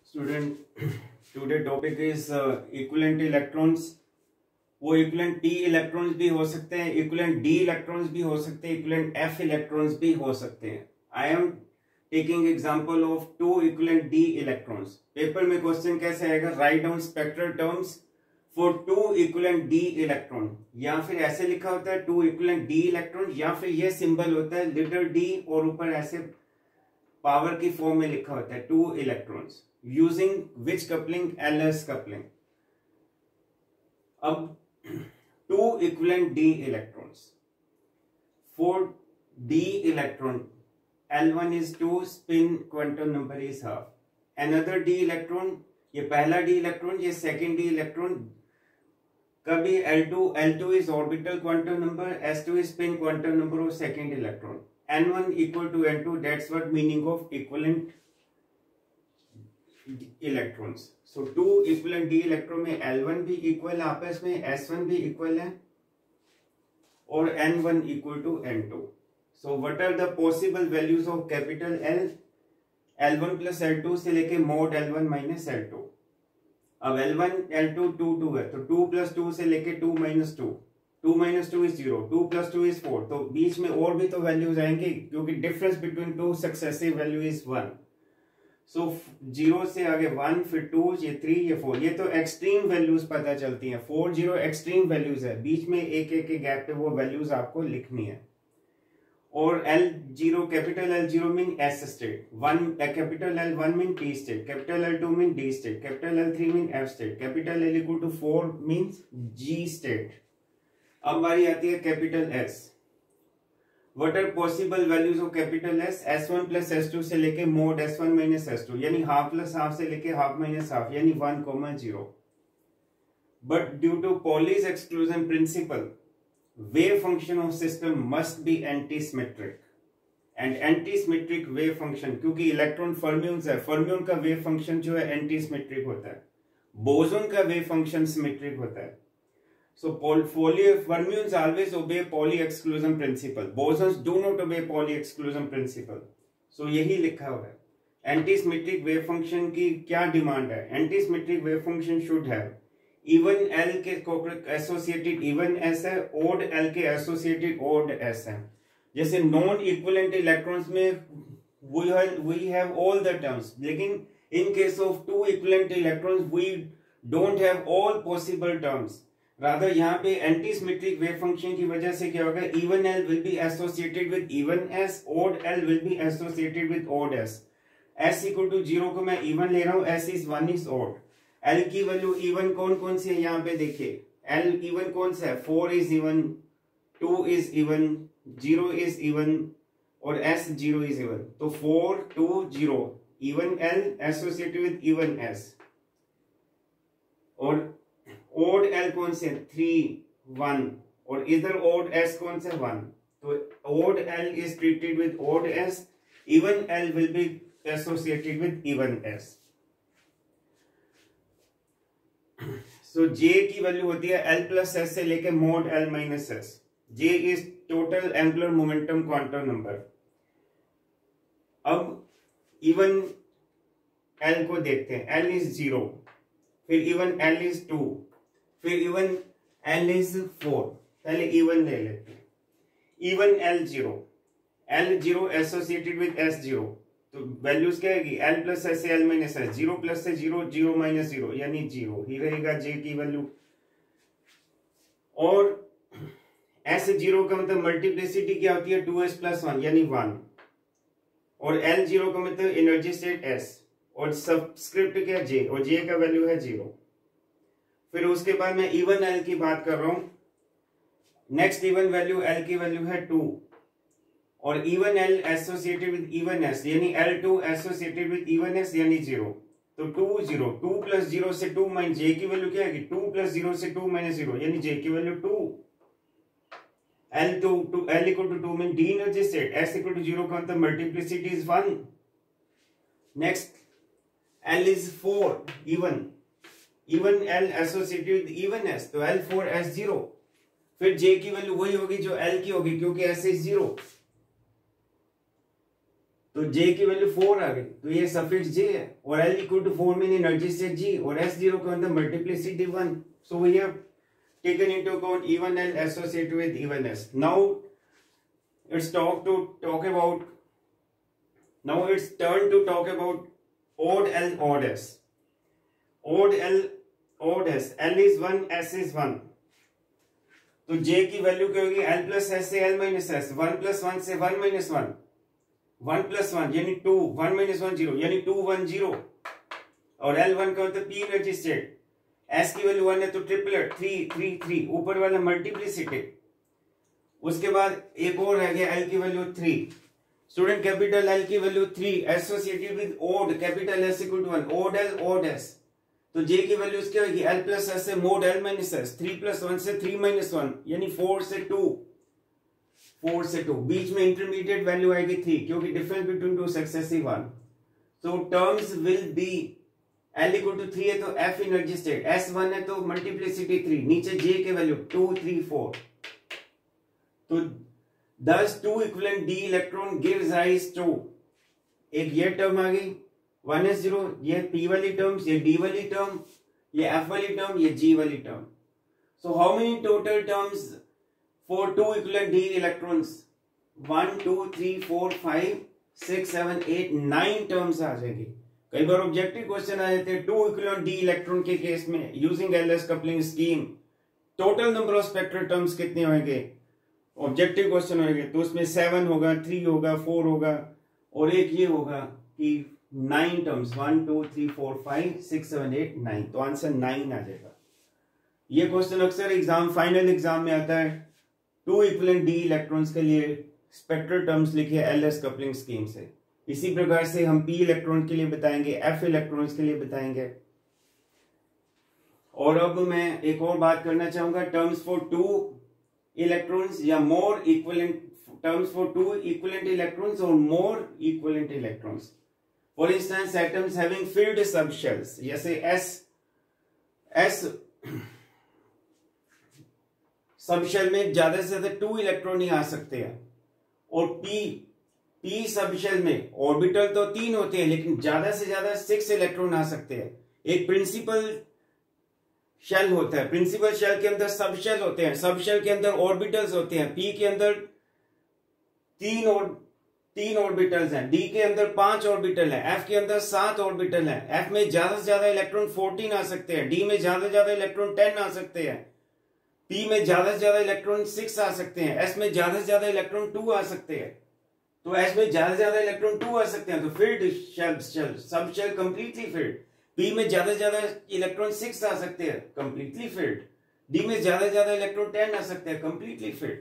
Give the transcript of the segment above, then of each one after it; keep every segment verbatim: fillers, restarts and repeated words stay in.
Student, today topic is equivalent electrons. वो equivalent p electrons भी हो सकते हैं, इक्विवेलेंट डी इलेक्ट्रॉन्स भी हो सकते हैं, इक्विवेलेंट एफ इलेक्ट्रॉन्स भी हो सकते हैं। I am taking example of two equivalent d electrons. Paper में क्वेश्चन कैसे आएगा, write down spectral terms for two equivalent d electron, या फिर ऐसे लिखा होता है टू इक्विवेलेंट डी इलेक्ट्रॉन, या फिर ये सिंबल होता है लिटिल डी और ऊपर ऐसे पावर की फॉर्म में लिखा होता है two electrons using which coupling, l S coupling. अब two equivalent d electrons for d electron l one is two, spin quantum number is half. Another d electron, ये पहला d इलेक्ट्रॉन, ये second d electron, कभी l two, L two is orbital quantum number, s two is spin quantum number of second electron, n one equal to n two, that's what meaning of equivalent electrons. So two equivalent d electron में L one भी equal है आपस में, s one भी equal है और n one equal to n two. So what are the possible values of capital L? L one plus l two से लेके mod l one minus l two. अब l one, L two, two, two है, तो two plus two से लेके two minus टू. Two minus two is zero, to plus two is four. तो बीच में और भी तो values आएंगे क्योंकि difference between two successive value is one. So zero से आगे वन, फिर टू, ये थ्री, ये फोर. ये तो extreme values पता चलती हैं. फोर, जीरो extreme values है. बीच में एक एक के गैप पे वो values आपको लिखनी है. और L zero, capital L zero mean S state, one capital L one mean T state, capital L two mean D state, capital L three mean F state, capital L equal to four means G state. अब हमारी आती है capital S. What are possible values of capital S? S one plus S two से लेके mod S one minus S two, यानी half plus half से लेके half minus half, यानी one comma zero. But due to Pauli's exclusion principle, wave function of system must be antisymmetric, and antisymmetric wave function, क्योंकि electron fermions है, fermion का wave function जो है antisymmetric होता है, बोसोन का वेव फंक्शन सिमेट्रिक होता है. So fermions always obey Pauli exclusion principle, bosons do not obey Pauli exclusion principle. So यही लिखा हुआ है. एंटीसिमेट्रिक वेव फंक्शन की क्या डिमांड है? Antisymmetric wave function should have even l के एसोसिएटेड इवन एस है, ओड एल के एसोसिएटेड ओड एस है. जैसे नॉन इक्विवेलेंट इलेक्ट्रॉन्स में we have all the terms, लेकिन in case of two equivalent electrons we don't have all possible terms. Rather यहाँ पे antisymmetric wave function की वजह से क्या होगा, even l will be associated with even S, odd l will be associated with odd s. S equal to zero को मैं even ले रहा हूँ, s is one is odd. L की वैल्यू इवन कौन कौन सी है यहाँ पे देखिए, एल इवन कौन सा है, four is even, two is even, zero is even और एस जीरो इज इवन. तो four, two, zero, even L associated with even s. और ओड एल कौन से, थ्री, वन, और इधर ओड एस कौन से, वन. तो odd l is treated with odd s, even l will be associated with even s. So so, J की वैल्यू होती है L प्लस एस से लेके mod L minus s. J is total angular momentum quantum number. अब even L को देखते हैं. L इज जीरो, फिर इवन L इज टू, फिर इवन L इज फोर. पहले इवन ले लेते हैं. Even L zero, L zero associated with S zero, तो वैल्यूज क्या आएगी, L प्लस एस से L minus s, zero plus से जीरो, जीरो माइनस जीरो, यानी जीरो ही रहेगा J की वैल्यू. और S जीरो का मतलब मल्टीप्लिसिटी क्या होती है, टू एस प्लस वन यानी वन. और L जीरो का मतलब एनर्जी स्टेट S, और सबस्क्रिप्ट क्या J, और J का वैल्यू है जीरो. फिर उसके बाद मैं इवन L की बात कर रहा हूं. नेक्स्ट इवन वैल्यू L की वैल्यू है टू, और even L associated with even S, यानी L two associated with even S यानी जीरो. तो two, zero, two plus zero से टू माइनस, जे की वैल्यू क्या आएगी, टू प्लस जीरो से टू माइनस जीरो, यानी जे की value two. L two, two L equal to two mean D energy state, S equal to zero का मतलब multiplicity is one. Next L is four, even, even L associated with even S, तो L four S zero. फिर J की value वही होगी जो L की होगी क्योंकि एस इज जीरो. तो J की वैल्यू फोर आ गई, तो ये सफिक्स J है, और L इक्वल टू फोर में एनर्जी से G, और S जीरो का मतलब multiplicity one. So we have taken into account even L associated with even S. Now it's talk to talk about now it's turn to talk about odd L odd S. Odd L odd S. L is one, S is one. तो J की value क्या होगी? L plus S से L minus S, one plus one से one minus one, one plus one यानी two, one minus one zero यानी two one zero, और L one का मतलब P एनर्जी स्टेट. S की वैल्यू वन है तो ट्रिपलेट थ्री थ्री थ्री, ऊपर वाला मल्टीप्लिसिटी. उसके बाद एक और रह गया L की value three. Student capital L की value three associated with odd capital S equal to one, odd L odd S. तो J की वैल्यू क्या होगी? L प्लस S से mod L minus S, three plus one से three minus one यानी four से two, four से two. बीच में इंटरमीडिएट वैल्यू आएगी थ्री, क्योंकि difference between two successive one. तो terms will be L equal to three है तो F energy state, S one है तो मल्टीप्लिसिटी थ्री, नीचे J के वैल्यू टू थ्री फोर. तो thus two equivalent D electron gives rise to, एक ये टर्म आ गई वन एस जीरो, ये P वाली टर्म्स, ये D वाली टर्म, ये F वाली टर्म, ये G वाली term. So how many total terms for two equivalent D electrons? One two three four five six seven eight nine terms आ जाएगी. कई बार ऑब्जेक्टिव क्वेश्चन आ जाते हैं टू इक्विवेलेंट D इलेक्ट्रॉन के केस में using LS coupling scheme, total number of spectral terms कितने होंगे? ऑब्जेक्टिव क्वेश्चन होंगे तो उसमें सेवन होगा, थ्री होगा, फोर होगा, और एक ये होगा कि nine terms, one two three four five six seven eight nine. तो आंसर नाइन आ जाएगा. ये क्वेश्चन अक्सर एग्जाम फाइनल एग्जाम में आता है. टू इक्विवेलेंट D इलेक्ट्रॉन्स के लिए स्पेक्ट्रल टर्म्स लिखिए एलएस कपलिंग स्कीम से. इसी प्रकार से हम P इलेक्ट्रॉन के लिए बताएंगे, F इलेक्ट्रॉन्स के लिए बताएंगे. और अब मैं एक और बात करना चाहूंगा, टर्म्स फॉर टू इलेक्ट्रॉन्स या more equivalent, terms for two equivalent electrons और more equivalent electrons. For instance atoms having filled subshells, जैसे S S सबशेल में ज्यादा से ज्यादा टू इलेक्ट्रॉन ही आ सकते हैं, और P P सबशेल में ऑर्बिटल तो तीन होते हैं लेकिन ज्यादा से ज्यादा सिक्स इलेक्ट्रॉन आ सकते हैं. एक प्रिंसिपल शेल होता है, प्रिंसिपल शेल के अंदर सब शेल होते हैं, सब शेल के अंदर ऑर्बिटल्स होते हैं. P के अंदर तीन और तीन ऑर्बिटल्स हैं, D के अंदर पांच ऑर्बिटल हैं, F के अंदर सात ऑर्बिटल हैं. F में ज्यादा से ज्यादा इलेक्ट्रॉन फोर्टीन आ सकते हैं, D में ज्यादा से ज्यादा इलेक्ट्रॉन टेन आ सकते हैं, P में ज्यादा से ज्यादा इलेक्ट्रॉन सिक्स आ सकते हैं, S में ज्यादा से ज्यादा इलेक्ट्रॉन टू आ सकते हैं. तो S में ज्यादा से ज्यादा इलेक्ट्रॉन टू आ सकते हैं, तो filled shell shell subshell completely filled. P में ज्यादा से ज्यादा इलेक्ट्रॉन सिक्स आ सकते हैं, कंप्लीटली फिल्ड. D में ज्यादा से ज्यादा इलेक्ट्रॉन टेन आ सकते हैं, कंप्लीटली फिल्ड.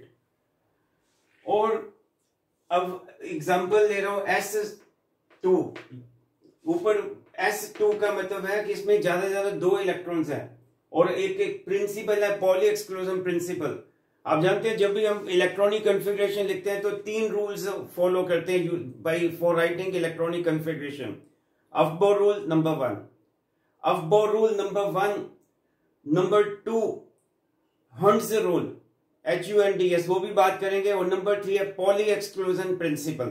और अब एग्जांपल ले रहा हूं एस टू. ऊपर एस टू का मतलब है कि इसमें ज्यादा से ज्यादा दो इलेक्ट्रॉन्स हैं, और एक एक प्रिंसिपल है पॉली एक्सक्लूजन प्रिंसिपल. आप जानते हैं जब भी हम इलेक्ट्रॉनिक कन्फिग्रेशन लिखते हैं तो तीन रूल्स फॉलो करते हैं by for writing electronic configuration. Aufbau rule number one, aufbau rule number one, number two Hund's rule, H U N D S, वो भी बात करेंगे, और नंबर थ्री है पॉली एक्सक्लूजन प्रिंसिपल.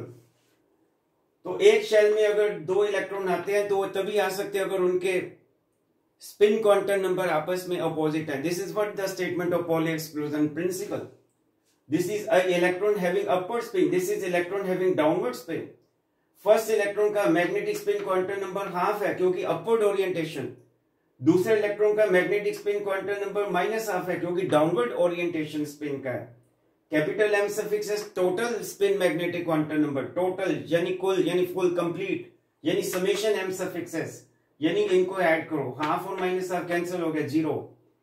तो एक शेल में अगर दो इलेक्ट्रॉन आते हैं तो वो तभी आ सकते हैं अगर उनके स्पिन क्वांटम नंबर आपस में अपोजिट है. This is what the statement of Pauli exclusion principle. This is a electron having upward spin, this is electron having downward spin. First electron का magnetic spin quantum number half है क्योंकि upward orientation. दूसरे electron का magnetic spin quantum number minus half है क्योंकि downward orientation spin का है. Capital M suffix है total spin magnetic quantum number, total यानी कुल यानी फुल कंप्लीट यानी समेशन एम सफिक्सेस, यानी इनको ऐड करो, हाफ और माइनस हाफ कैंसिल हो गया, जीरो.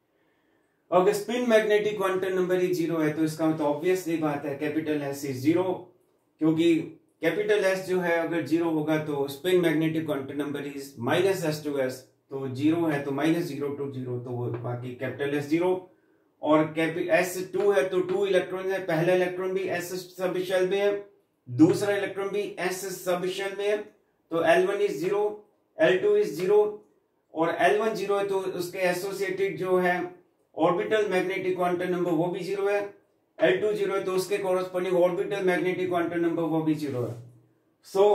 अगर स्पिन मैग्नेटिक क्वांटम नंबर ही जीरो है तो इसका मतलब ऑब्वियसली बात है कैपिटल एस इज जीरो, क्योंकि कैपिटल एस जो है अगर जीरो होगा तो spin magnetic quantum number is minus S to S, तो जीरो है तो माइनस जीरो टू जीरो, तो वो बाकी कैपिटल एस जीरो. और एस टू है तो टू इलेक्ट्रॉन है, पहला इलेक्ट्रॉन भी एस सब शेल में है, दूसरा इलेक्ट्रॉन भी एस सब शेल में है, तो L one is zero, L two is zero, और एल वन जीरो है तो उसके एसोसिएटेड जो है ऑर्बिटल मैग्नेटिक क्वांटम नंबर वो भी जीरो है. एल टू जीरो है तो उसके corresponding orbital magnetic quantum number वो भी जीरो है. So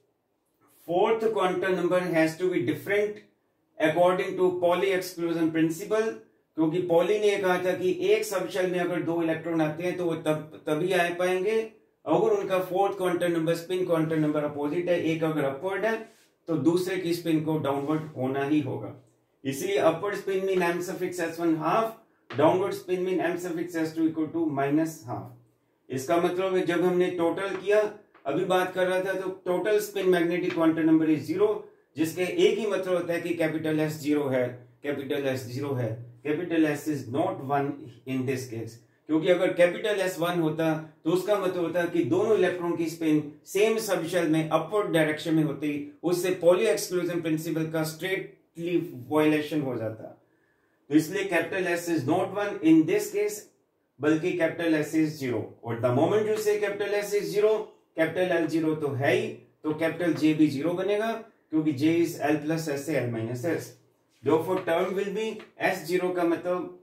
fourth quantum number has to be different according to Pauli exclusion principle, क्योंकि पॉली ने कहा था कि एक सबशेल में अगर दो इलेक्ट्रॉन आते हैं तो वो तब तभी आ पाएंगे अगर उनका fourth quantum number spin quantum number opposite है। एक अगर अपवर्ड है तो दूसरे की स्पिन को डाउनवर्ड होना ही होगा। इसलिए upward spin mean M suffix S one half, downward spin mean M suffix S two equal to minus half. इसका मतलब है जब हमने टोटल किया, अभी बात कर रहा था, तो total spin magnetic quantum number is zero, जिसके एक ही मतलब होता है कि कैपिटल एस जीरो है, कैपिटल एस जीरो है, capital S is not one in this case. क्योंकि अगर कैपिटल एस वन होता तो उसका मतलब होता कि दोनों इलेक्ट्रॉन की स्पिन सेम सबशेल में अपवर्ड डायरेक्शन में होती, उससे पॉली एक्सक्लूजन प्रिंसिपल का स्ट्रेटली वायलेशन हो जाता। तो इसलिए capital S is not one in this case, बल्कि कैपिटल एस इज जीरो। और the moment you say capital S is zero, capital L zero तो है ही, तो कैपिटल जे भी जीरो बनेगा, क्योंकि J is L plus S से L minus S. Therefore term will be S zero का मतलब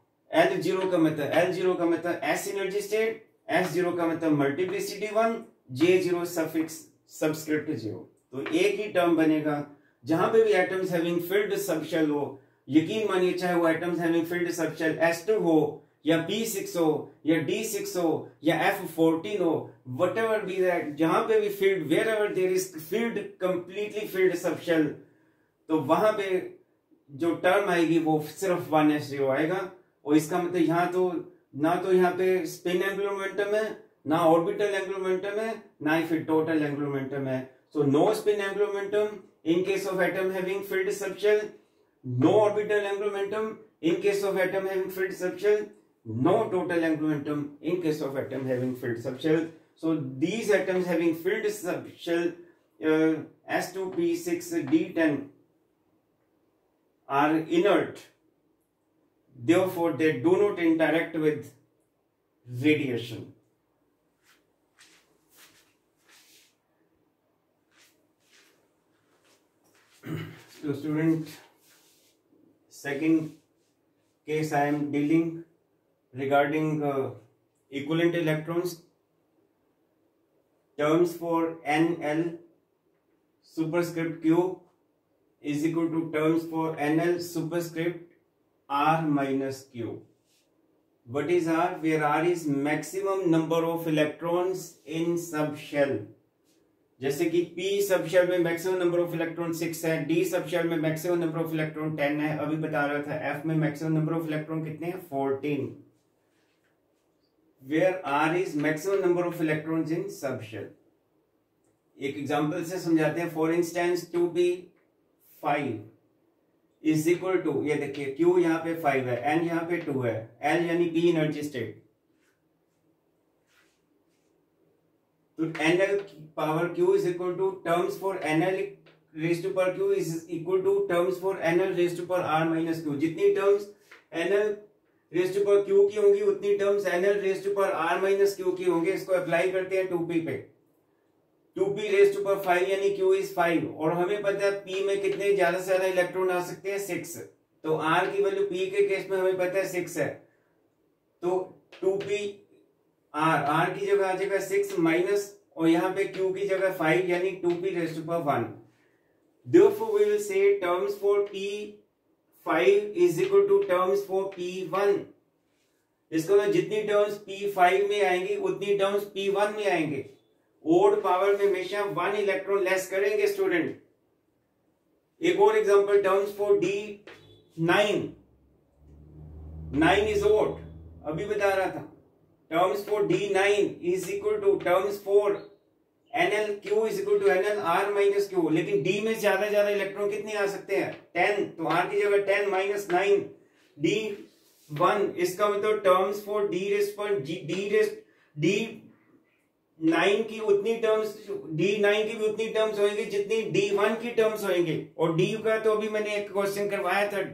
L जीरो का मतलब L जीरो का मतलब S energy state, S zero का मतलब multiplicity one, J zero suffix subscript zero. तो एक ही टर्म बनेगा जहां पे भी एटम्स हैविंग फिल्ड सबशेल हो, यकीन मानिए चाहे वो atoms having filled subshell S two हो या बी सिक्स हो या डी सिक्स हो या एफ फोर्टीन हो, व्हाटएवर बी दैट, जहां पे भी filled, wherever there is filled, completely filled subshell, तो वहां पे जो टर्म आएगी वो सिर्फ वन एस जीरो आएगा। और इसका मतलब यहाँ तो ना तो यहाँ पे स्पिन एंगुलर मोमेंटम है, ना ऑर्बिटल एंगुलर मोमेंटम है, ना ही फिर टोटल एंगुलर मोमेंटम है। So no spin angular momentum in case of atom having filled subshell, no orbital angular momentum in case of atom having filled subshell, no total angular momentum in case of atom having filled subshell. So these atoms having filled subshell uh, S two P six D ten are inert, therefore they do not interact with radiation. So student, second case I am dealing regarding uh, equivalent electrons. Terms for N L superscript Q is equal to terms for N L superscript R minus Q. What is R? Where R is maximum number of electrons in subshell. जैसे कि P subshell में maximum number of electron six है, D subshell में maximum number of electron ten है, अभी बता रहा था F में मैक्सिमम नंबर ऑफ इलेक्ट्रॉन कितने हैं, fourteen. Where R is maximum number of electrons in subshell. एक एग्जांपल से समझाते हैं। For instance two P five is equal to, ये देखिए Q यहाँ पे फाइव है, N यहाँ पे टू है, L यानी P एनर्जी स्टेट, तो N L power Q is equal to terms for N L raise to power Q is equal to terms for N L raise to power R minus Q। जितनी terms N L raise to power Q की होंगी उतनी terms N L raise to power R minus Q की होंगे। इसको apply करते हैं two P पे, two P raise to power five यानी Q इज फाइव, और हमें पता है P में कितने ज्यादा से ज्यादा इलेक्ट्रॉन आ सकते हैं, सिक्स। तो R की वैल्यू P के केस में हमें पता है सिक्स है, तो टू पी R, R की जगह आ जाएगा सिक्स माइनस, और यहाँ पे Q की जगह फाइव यानी two P raise to power one. Therefore we will say terms for P five is equal to terms for P one. इसका मतलब जितनी टर्म्स P फाइव में आएंगी उतनी टर्म्स P वन में आएंगे। ओड पावर में हमेशा वन इलेक्ट्रॉन लेस करेंगे स्टूडेंट। एक और example, terms for D nine, nine is odd, अभी बता रहा था। Terms for D nine is equal to terms for N L Q is equal to N L R minus Q। लेकिन D में ज्यादा ज्यादा इलेक्ट्रॉन कितने आ सकते हैं, टेन, तो R की जगह ten minus nine D one. इसका मतलब टर्म्स फॉर D रेस्ट पर D रेस्ट D नाइन की उतनी टर्म्स, D नाइन की भी उतनी टर्म्स होंगी जितनी D वन की टर्म्स होंगी। और D का तो अभी मैंने एक क्वेश्चन करवाया था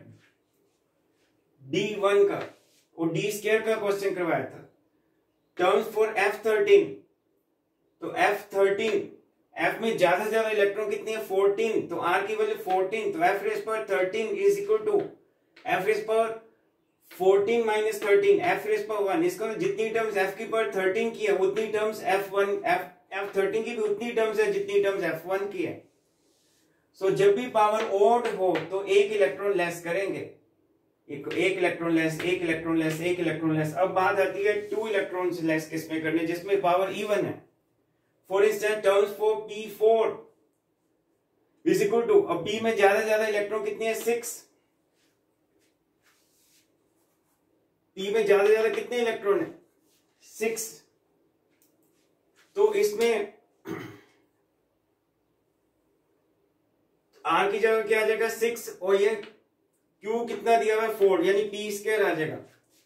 D वन का, और D स्क्वायर का क्वेश्चन करवाया था। टर्म्स फॉर F थर्टीन, तो F थर्टीन, F में ज्यादा से ज्यादा इलेक्ट्रॉन कितनी है, फोर्टीन, तो R की वैल्यू फोर्टीन, तो F रेज पर thirteen is equal to F raise पर fourteen minus thirteen, F raise पर वन। इसका जितनी टर्म्स F की पर थर्टीन की है उतनी terms F one, F F thirteen की भी उतनी टर्म्स है जितनी टर्म्स एफ वन की है। सो so, जब भी पावर ओड हो तो एक इलेक्ट्रॉन लेस करेंगे, एक एक इलेक्ट्रॉन लेस, एक इलेक्ट्रॉन लेस, एक इलेक्ट्रॉन लेस। अब बात आती है टू इलेक्ट्रॉन लेस किसमें करने, जिसमें पावर इवन है। For instance terms for P four is equal to, अब पी में ज्यादा ज्यादा इलेक्ट्रॉन कितने हैं, सिक्स। पी में ज्यादा ज्यादा कितने इलेक्ट्रॉन है, सिक्स। तो इसमें आर की जगह क्या आ जाएगा, सिक्स, और ये क्यू कितना दिया हुआ है, फोर, यानी पी स्क्वायर आ जाएगा।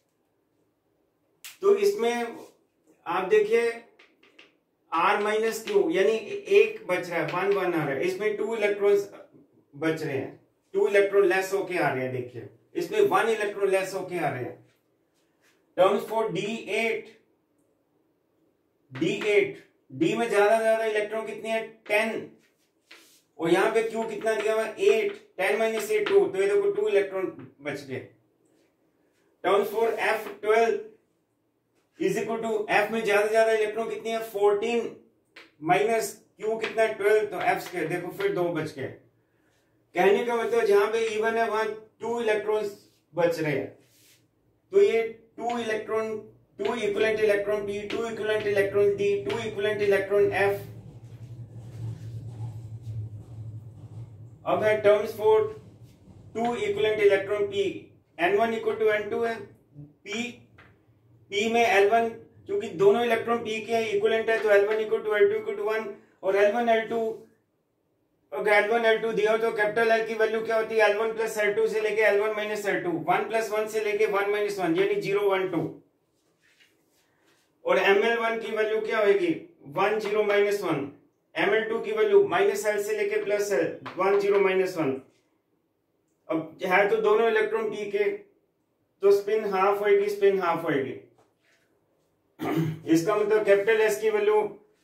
तो इसमें आप देखिए आर माइनस क्यू, यानी एक बच रहा है, वन वन आ रहा है। इसमें टू इलेक्ट्रॉन्स बच रहे हैं, टू इलेक्ट्रॉन लेस होके आ रहे हैं। देखिए इसमें वन इलेक्ट्रॉन लेस होके आ रहे हैं। Terms for D eight, D eight, D में ज्यादा ज्यादा इलेक्ट्रॉन कितने हैं, टेन, और यहां पे क्यू कितना दिया हुआ है, eight, ten minus eight, two, तो ये देखो टू इलेक्ट्रॉन बच गए। Terms for F twelve is equal to, F में ज्यादा ज्यादा इलेक्ट्रॉन कितने हैं, फोर्टीन माइनस क्यू कितना है, ट्वेल्व, तो एफ के देखो फिर दो बच गए। कहने का मतलब जहां पे इवन है वहां टू इलेक्ट्रॉन्स बच रहे हैं। तो ये two electron, two equivalent electron P, two equivalent electron D, two equivalent electron F. अब है terms for two equivalent electron P, N one equal to N two है। पी पी में एल वन, क्योंकि दोनों इलेक्ट्रॉन पी के equivalent है, तो L one equal to L two equal to one, और एल वन एल टू, अगर L one L two दिया हो तो कैपिटल एल की वैल्यू क्या होती है, L one plus L two से लेके L one minus L two, one plus one से लेके वन माइनस वन, यानी जीरो वन टू। और एम एल वन की वैल्यू क्या होगी, one zero minus one. M L two की वैल्यू माइनस एल से लेके plus L, one zero minus one. अब है तो दोनों इलेक्ट्रॉन पी के, तो स्पिन हाफ होगी, स्पिन हाफ होगी। इसका मतलब कैपिटल एस की वैल्यू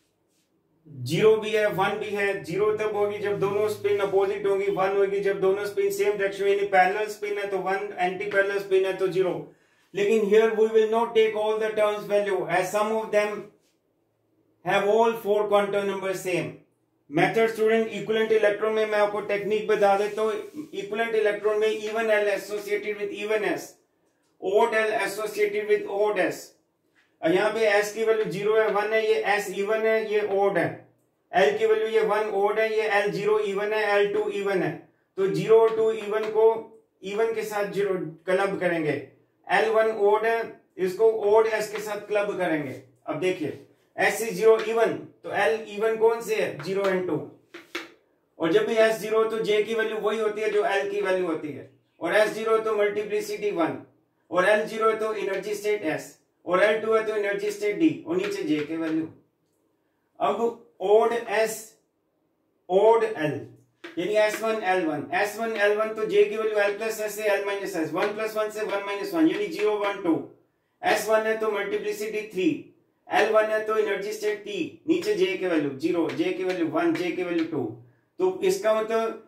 जीरो भी है, वन भी है। जीरो तब होगी जब दोनों स्पिन अपोजिट होगी, वन होगी जब दोनों स्पिन सेम डायरेक्शन, यानी पैरेलल स्पिन है तो वन, एंटी पैरेलल स्पिन है तो जीरो। लेकिन here we will not take all the terms value, as some of them have all four quantum number same. Method student, equivalent electron में मैं आपको technique बता देता हूं। इक्विवेलेंट इलेक्ट्रॉन में even L associated with even S, odd L associated with odd S. यहाँ पे S की वैल्यू जीरो है, वन है, ये एस इवन है, ये ओड है। एल की वैल्यू ये वन ओड है, ये एल जीरो इवन है, एल टू इवन है। तो जीरो और टू इवन को इवन के साथ जीरो क्लब करेंगे। एल वन ओड है, इसको ओड एस के साथ क्लब करेंगे। अब देखिए एस इज जीरो इवन, तो एल इवन कौन से है, जीरो एंड टू। और जब भी एस जीरो तो जे की वैल्यू वही होती है जो एल की वैल्यू होती है। और एस जीरो तो मल्टीप्लिसिटी वन, और एल जीरो तो एनर्जी स्टेट एस, और एल टू है तो एनर्जी स्टेट डी, और नीचे जे की वैल्यू। अब ओड एस ओड एल, यानी S one L one, S one L one, तो जे की वैल्यू एल प्लस एस से L minus S, one plus one से वन माइनस वन, यानी zero one two. S one है तो multiplicity three, L one है तो energy state T, नीचे जे की वैल्यू जीरो, जे की वैल्यू वन, जे की वैल्यू टू। तो इसका मतलब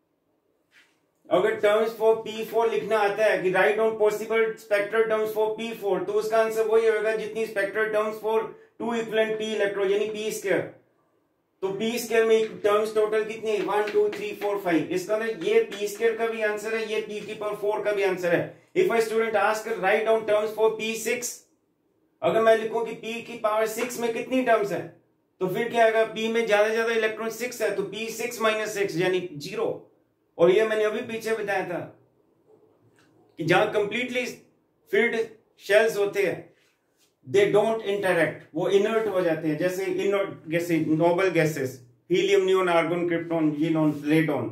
अगर टर्म्स फॉर पी फोर लिखना आता है कि write down possible spectral terms for P four, तो उसका आंसर वही होगा जितनी spectral terms for two equivalent P electron, यानी पी स्क्वायर। तो पी स्क्वायर में टर्म्स टोटल कितनी है, one two three four five. इसका मतलब ये पी स्क्वायर का भी आंसर है, ये पी की पावर फोर का भी आंसर है। If a student ask write down terms for P six, अगर मैं लिखूं कि पी की पावर सिक्स में कितनी टर्म्स है, तो फिर क्या आएगा, पी में ज्यादा ज्यादा इलेक्ट्रॉन सिक्स है, तो पी सिक्स माइनस सिक्स यानी जीरो। और ये मैंने अभी पीछे बताया था कि जहां कंप्लीटली फिल्ड शेल्स होते हैं, दे डोंट इंटरैक्ट, वो इनर्ट हो जाते हैं, जैसे inert gases, noble gases, helium, neon, argon, krypton, xenon, radon.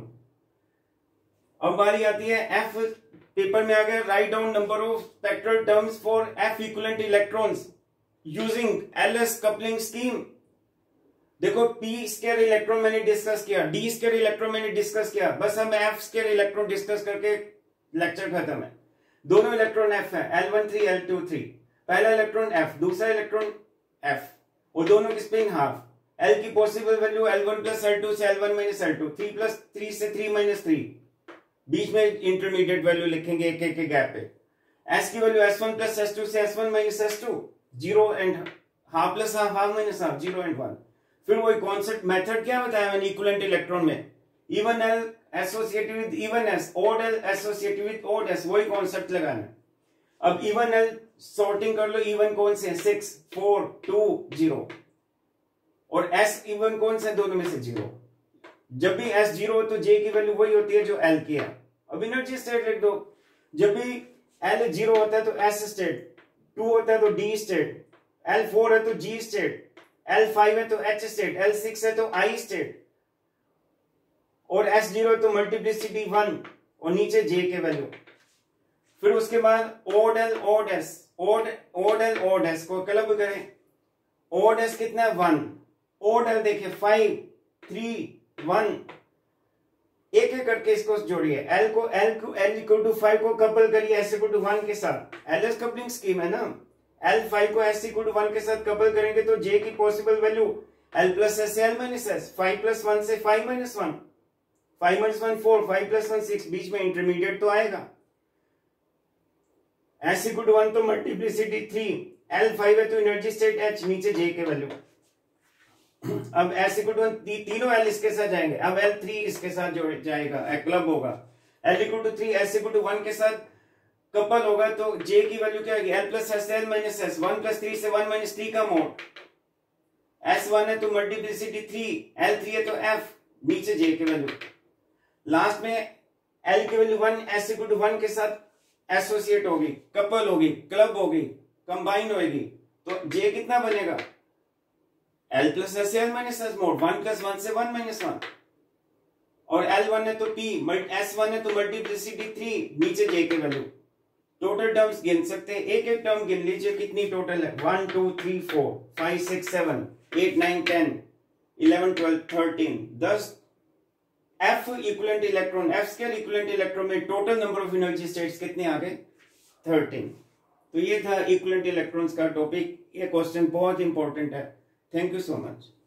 अब बारी आती है एफ, पेपर में आ गया write down number of spectral terms for F equivalent electrons using LS coupling scheme. देखो पी स्क्वायर इलेक्ट्रॉन मैंने डिस्कस किया, डी स्क्वायर इलेक्ट्रॉन मैंने डिस्कस किया, बस हम एफ स्क्वायर इलेक्ट्रॉन डिस्कस करके लेक्चर खत्म है। दोनों इलेक्ट्रॉन एफ है, L one three L two three. पहला इलेक्ट्रॉन एफ, दूसरा इलेक्ट्रॉन एफ, और दोनों की स्पिन हाफ। एल की possible value L one plus L two से L one minus L two, three plus three से थ्री माइनस थ्री, बीच में इंटरमीडिएट वैल्यू लिखेंगे एक एक के गैप पे। एस की value S one plus S two से S one minus S two, zero and half plus half, half minus half, zero and one. फिर वही कॉन्सेप्ट मेथड क्या बताया मैंने इक्विवेलेंट इलेक्ट्रॉन में, even L associated with even S, odd L associated with odd S, वही concept लगाना। अब even L sorting कर लो, इवन कौन से सिक्स फोर टू जीरो, और एस इवन कौन से दोनों में से जीरो। जब भी एस जीरो हो तो जे की वैल्यू वही होती है जो एल की है। अब एनर्जी स्टेट लिख दो, जब भी एल जीरो होता है तो एस स्टेट, टू होता है तो डी स्टेट, एल फोर है तो जी स्टेट, एल फाइव है तो एच स्टेट, एल सिक्स है तो आई स्टेट, और एस जीरो है तो मल्टीप्लिसिटी वन, और नीचे जे के वैल्यू। फिर उसके बाद odd L odd S, odd odd L odd S को क्लब करें, ओड एस कितना है वन, ओड एल देखिए फाइव थ्री वन, एक एक करके इसको जोड़िए, एल को एल को एल इक्वल टू फाइव को कपल करिए एस इक्वल टू वन के साथ, एल एस कपलिंग स्कीम है ना, एल फाइव को एस इक्वल टू वन के साथ कपल करेंगे तो जे की possible value L plus S L minus S, five plus one से five minus one, five minus one four, five plus one six, बीच में इंटरमीडिएट तो आएगा, एस इक्वल टू वन तो मल्टीप्लिसिटी थ्री, एल फाइव है तो energy state H, नीचे जे के वैल्यू। अब एस इक्वल टू वन, तीनों एल इसके साथ जाएंगे, अब एल थ्री इसके साथ जोड़ जाएगा, क्लब होगा, L equal to three S equal to one के साथ कपल होगा तो जे की वैल्यू क्या आएगी, L plus S L minus S, one plus three से वन माइनस थ्री का मोड, एस वन है तो मल्टीप्लिसिटी थ्री, एल थ्री है तो एफ, नीचे जे की वैल्यू। लास्ट में एल की value one S equal to one के साथ एसोसिएट होगी, कपल होगी, क्लब होगी, कंबाइन होगी, तो जे कितना बनेगा, L plus S L minus S mod, one plus one से वन माइनस वन, और एल वन है तो पी, एस वन है तो मल्टीप्लिसिटी थ्री, नीचे जे के वैल्यू। टोटल टर्म्स गिन सकते हैं, एक एक टर्म गिन लीजिए कितनी टोटल है, one two three four five six seven eight nine ten eleven twelve thirteen, दस F equivalent electron, F square equivalent electron में total number of energy states कितने आ गए, थर्टीन। तो ये था इक्विवेलेंट इलेक्ट्रॉन्स का टॉपिक, ये क्वेश्चन बहुत इंपॉर्टेंट है। Thank you so much.